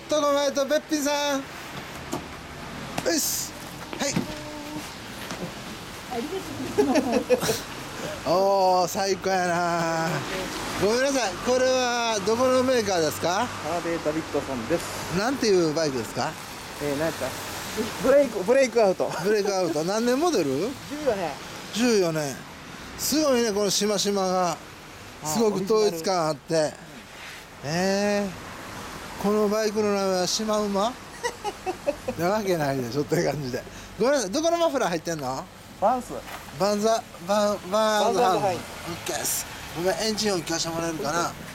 男前とべっぴんさん。よし。はい。おお、最高やな。ごめんなさい、これはどこのメーカーですか？ ハーレーダビッドソンです。 なんていうバイクですか？ 何やったブレイクアウト。 ブレイクアウト。何年モデル？ 14年。 14年。すごいね、このしましまが。すごく統一感あって。このバイクの名前はシマウマ？なわけないでしょって感じで。ごめんなさい、どこのマフラー入ってんの？ バンス。 バンズハンド。オはい。 ッケーです。ごめん、エンジン音聞かせてもらえるかな？